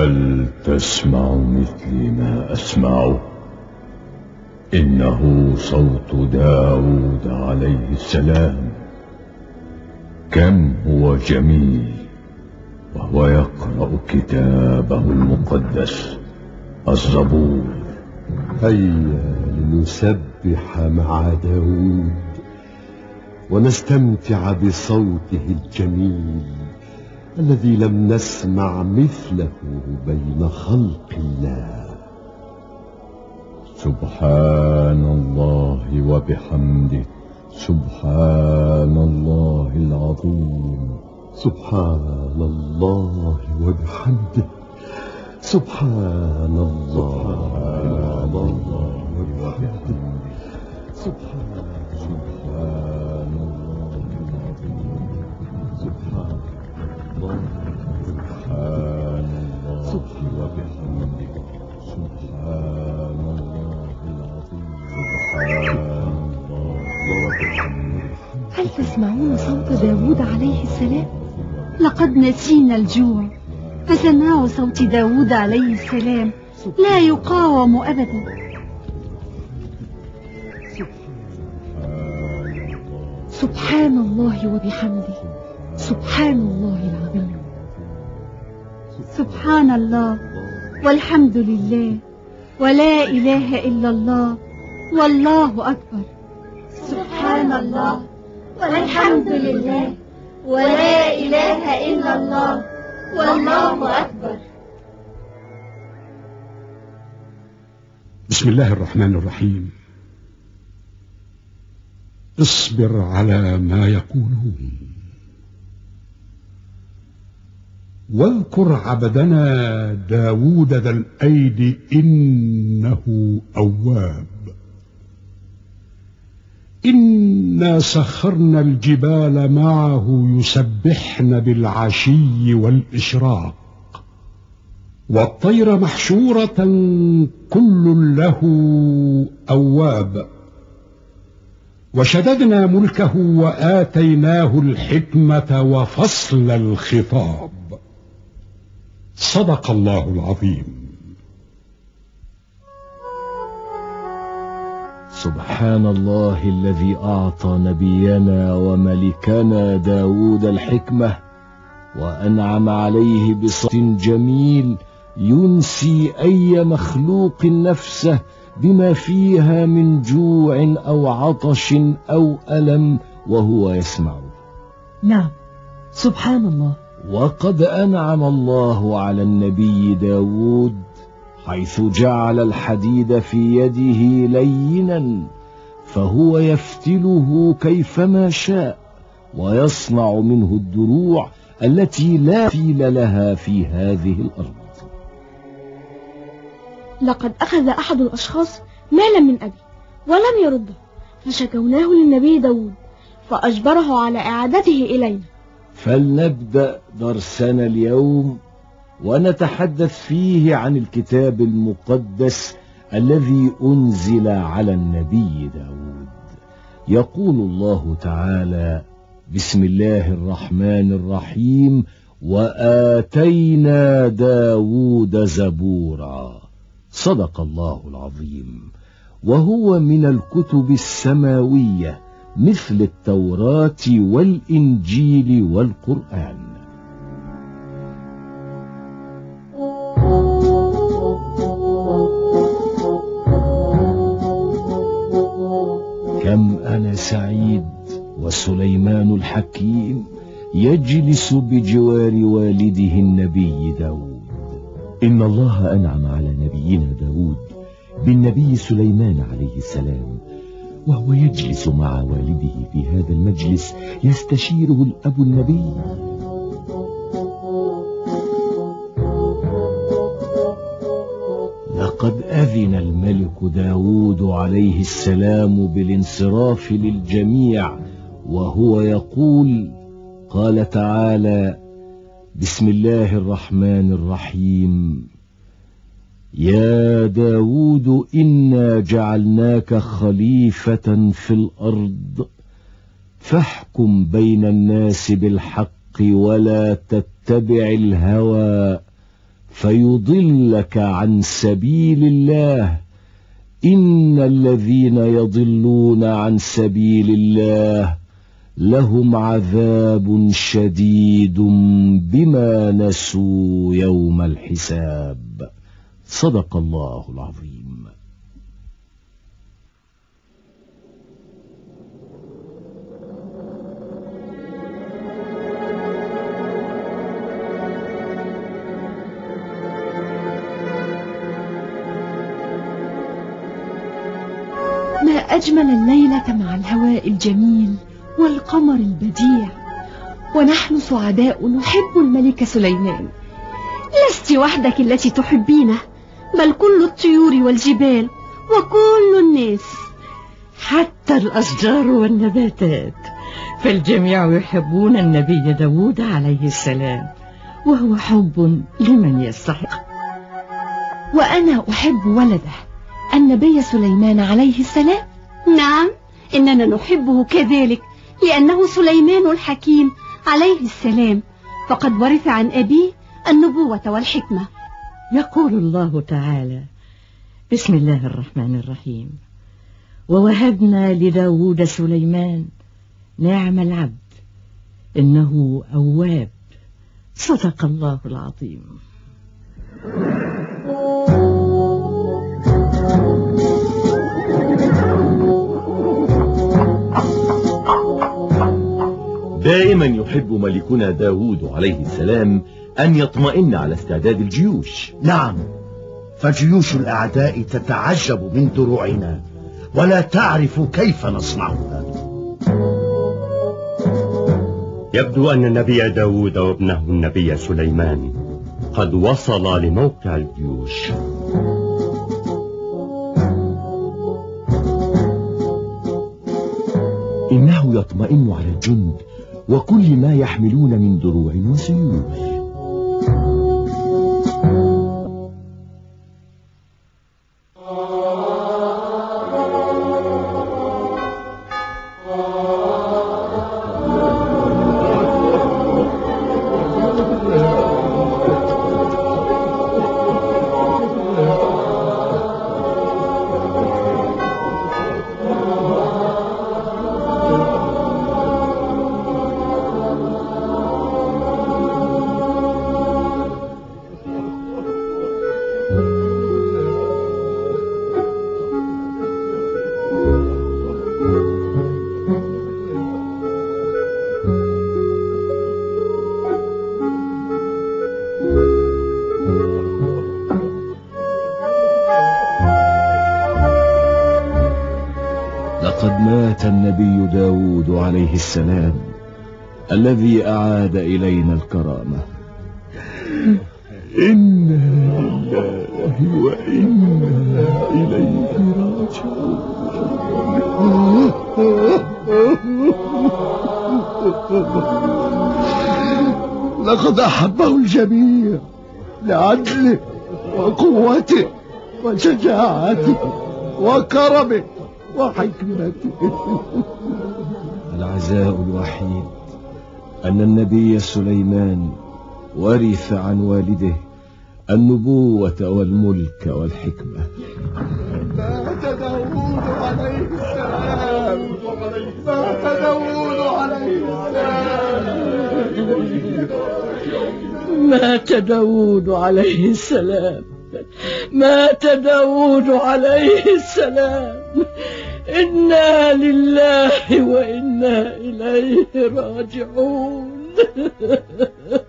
هل تسمع مثلي ما أسمعه؟ إنه صوت داود عليه السلام. كم هو جميل وهو يقرأ كتابه المقدس الزبور. هيا لنسبح مع داود ونستمتع بصوته الجميل الذي لم نسمع مثله بين خلق الله. سبحان الله وبحمده، سبحان الله العظيم. سبحان الله وبحمده، سبحان الله وبحمده، سبحان الله العظيم. سبحان الله وبحمده، سبحان الله العظيم. هل تسمعون صوت داود عليه السلام؟ لقد نسينا الجوع، فسماع صوت داود عليه السلام لا يقاوم أبدا. سبحان الله وبحمده، سبحان الله العظيم. سبحان الله والحمد لله ولا إله إلا الله والله أكبر. سبحان الله والحمد لله ولا إله إلا الله والله أكبر. بسم الله الرحمن الرحيم. اصبر على ما يقولون واذكر عبدنا داود ذا الأيد إنه أواب. إنا سخرنا الجبال معه يسبحن بالعشي والإشراق والطير محشورة كل له أواب. وشددنا ملكه وآتيناه الحكمة وفصل الخطاب. صدق الله العظيم. سبحان الله الذي أعطى نبينا وملكنا داود الحكمة وأنعم عليه بصوت جميل ينسي أي مخلوق نفسه بما فيها من جوع أو عطش أو ألم وهو يسمع. نعم، سبحان الله. وقد أنعم الله على النبي داود حيث جعل الحديد في يده لينا فهو يفتله كيفما شاء ويصنع منه الدروع التي لا مثيل لها في هذه الأرض. لقد أخذ أحد الأشخاص مالا من أبي ولم يرده، فشكوناه للنبي داود فأجبره على إعادته إلينا. فلنبدأ درسنا اليوم ونتحدث فيه عن الكتاب المقدس الذي أنزل على النبي داود. يقول الله تعالى: بسم الله الرحمن الرحيم: وآتينا داود زبورا. صدق الله العظيم. وهو من الكتب السماوية مثل التوراة والإنجيل والقرآن. كم أنا سعيد وسليمان الحكيم يجلس بجوار والده النبي داود. إن الله أنعم على نبينا داود بالنبي سليمان عليه السلام، وهو يجلس مع والده في هذا المجلس يستشيره الأب النبي. لقد أذن الملك داود عليه السلام بالانصراف للجميع وهو يقول: قال تعالى: بسم الله الرحمن الرحيم: يا داود إنا جعلناك خليفة في الأرض فاحكم بين الناس بالحق ولا تتبع الهوى فيضلك عن سبيل الله. إن الذين يضلون عن سبيل الله لهم عذاب شديد بما نسوا يوم الحساب. صدق الله العظيم. ما أجمل الليلة مع الهواء الجميل والقمر البديع، ونحن سعداء نحب الملك سليمان. لست وحدك التي تحبينه، بل كل الطيور والجبال وكل الناس، حتى الأشجار والنباتات، فالجميع يحبون النبي داود عليه السلام، وهو حب لمن يستحق. وأنا أحب ولده النبي سليمان عليه السلام. نعم، إننا نحبه كذلك، لأنه سليمان الحكيم عليه السلام، فقد ورث عن أبيه النبوة والحكمة. يقول الله تعالى: بسم الله الرحمن الرحيم: ووهبنا لداود سليمان نعم العبد إنه أواب. صدق الله العظيم. دائما يحب ملكنا داود عليه السلام أن يطمئن على استعداد الجيوش. نعم، فجيوش الأعداء تتعجب من دروعنا ولا تعرف كيف نصنعها. يبدو أن النبي داود وابنه النبي سليمان قد وصل لموقع الجيوش. إنه يطمئن على الجند وكل ما يحملون من دروع وسيوف. لقد مات النبي داود عليه السلام الذي أعاد إلينا الكرامة. إنا لله وإنا إليه راجعون. لقد أحبه الجميع لعدله وقوته وشجاعته وكرمه وحكمته. العزاء الوحيد أن النبي سليمان ورث عن والده النبوة والملك والحكمة. مات داود عليه السلام، مات داود عليه السلام، مات داود عليه السلام، مات داود عليه السلام. إنا لله وإنا إليه راجعون.